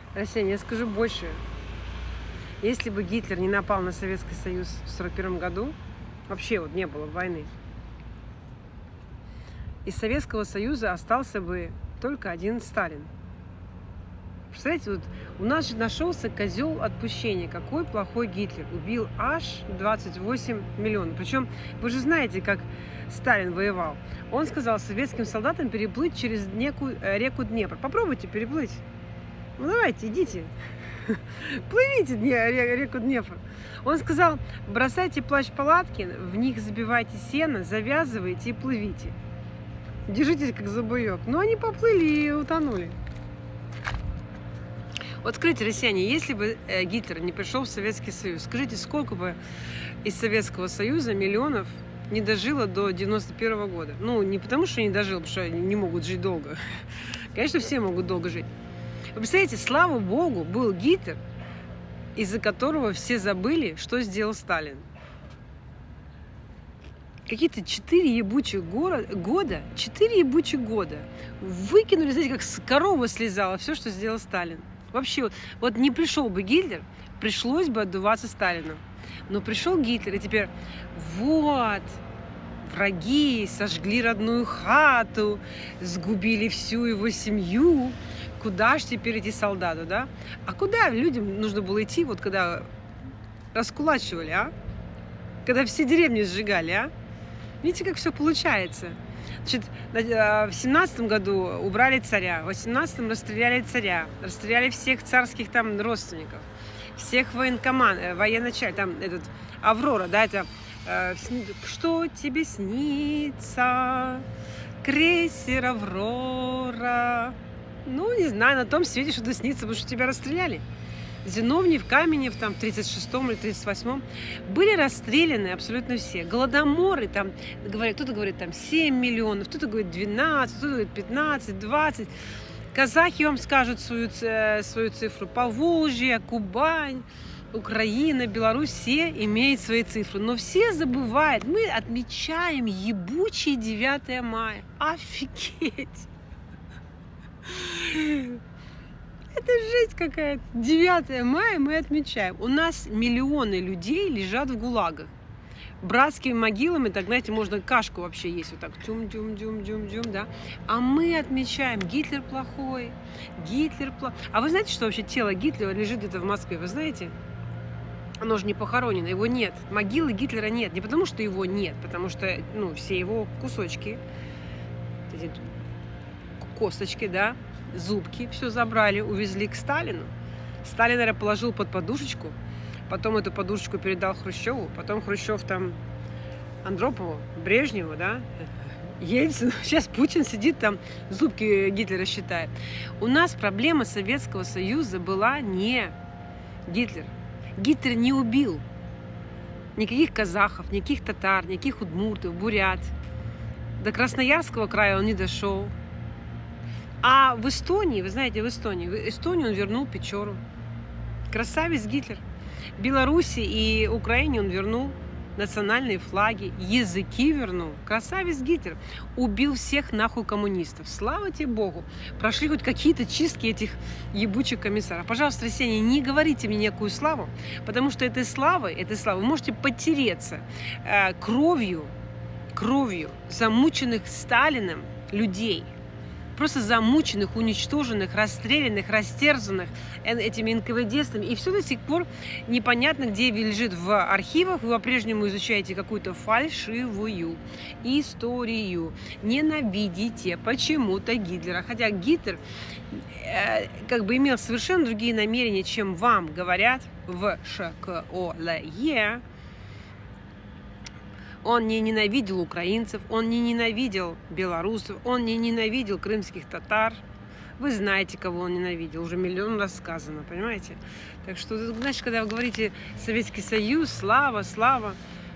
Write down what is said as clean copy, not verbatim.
Россияне, я скажу больше. Если бы Гитлер не напал на Советский Союз в 1941 году, вообще вот не было войны, из Советского Союза остался бы только один Сталин. Представляете, вот у нас же нашелся козел отпущения. Какой плохой Гитлер. Убил аж 28 миллионов. Причем вы же знаете, как Сталин воевал. Он сказал советским солдатам переплыть через реку Днепр. Попробуйте переплыть. Ну давайте, идите. Плывите реку Днепр. Он сказал, бросайте плащ-палатки, в них забивайте сено, завязывайте и плывите. Держитесь как за буек. Но они поплыли и утонули. Вот скажите, россияне, если бы Гитлер не пришел в Советский Союз, скажите, сколько бы из Советского Союза миллионов не дожило до 91 года? Ну, не потому, что не дожил, потому что они не могут жить долго. Конечно, все могут долго жить. Вы представляете, слава богу, был Гитлер, из-за которого все забыли, что сделал Сталин. Какие-то 4 ебучих года выкинули, знаете, как с коровы слезало все, что сделал Сталин. Вообще, вот не пришел бы Гитлер, пришлось бы отдуваться Сталину. Но пришел Гитлер, и теперь вот, враги сожгли родную хату, сгубили всю его семью. Куда ж теперь эти солдаты, да? А куда людям нужно было идти, вот когда раскулачивали, а? Когда все деревни сжигали, а? Видите, как все получается? Значит, в 17 году убрали царя, в 18-м расстреляли царя, расстреляли всех царских там родственников, всех военачальников, там этот Аврора, да, это что тебе снится, крейсер Аврора, ну, не знаю, на том свете что-то снится, потому что тебя расстреляли. Зиновьев, Каменев, там, в 36-м или 38-м, были расстреляны абсолютно все. Голодоморы, там, кто-то говорит, там, 7 миллионов, кто-то говорит 12, кто-то говорит 15, 20. Казахи вам скажут свою цифру. Поволжье, Кубань, Украина, Беларусь, все имеют свои цифры. Но все забывают. Мы отмечаем ебучий 9 мая. Офигеть! Это жесть какая-то. 9 мая мы отмечаем. У нас миллионы людей лежат в гулагах. Братскими могилами, так, знаете, можно кашку вообще есть. Вот так, дюм-дюм-дюм-дюм-дюм, да. А мы отмечаем, Гитлер плохой, Гитлер плохой. А вы знаете, что вообще тело Гитлера лежит где-то в Москве? Вы знаете? Оно же не похоронено, его нет. Могилы Гитлера нет. Не потому, что его нет, потому что, ну, все его кусочки, эти косточки, да, зубки, все забрали, увезли к Сталину. Сталин, наверное, положил под подушечку, потом эту подушечку передал Хрущеву, потом Хрущев там Андропову, Брежневу, да, Ельцину. Сейчас Путин сидит там, зубки Гитлера считает. У нас проблема Советского Союза была не Гитлер. Гитлер не убил никаких казахов, никаких татар, никаких удмуртов, бурят. До Красноярского края он не дошел. А в Эстонии, вы знаете, в Эстонию он вернул Печору. Красавец Гитлер. В Беларуси и Украине он вернул национальные флаги, языки вернул. Красавец Гитлер. Убил всех нахуй коммунистов. Слава тебе Богу. Прошли хоть какие-то чистки этих ебучих комиссаров. Пожалуйста, россияне, не говорите мне никакую славу, потому что этой славой вы можете потереться кровью замученных Сталиным людей. Просто замученных, уничтоженных, расстрелянных, растерзанных этими НКВДстами. И все до сих пор непонятно, где лежит в архивах. Вы по-прежнему изучаете какую-то фальшивую историю. Ненавидите почему-то Гитлера. Хотя Гитлер как бы имел совершенно другие намерения, чем вам говорят в школе. Он не ненавидел украинцев, он не ненавидел белорусов, он не ненавидел крымских татар. Вы знаете, кого он ненавидел, уже миллион раз сказано, понимаете? Так что, значит, когда вы говорите Советский Союз, слава,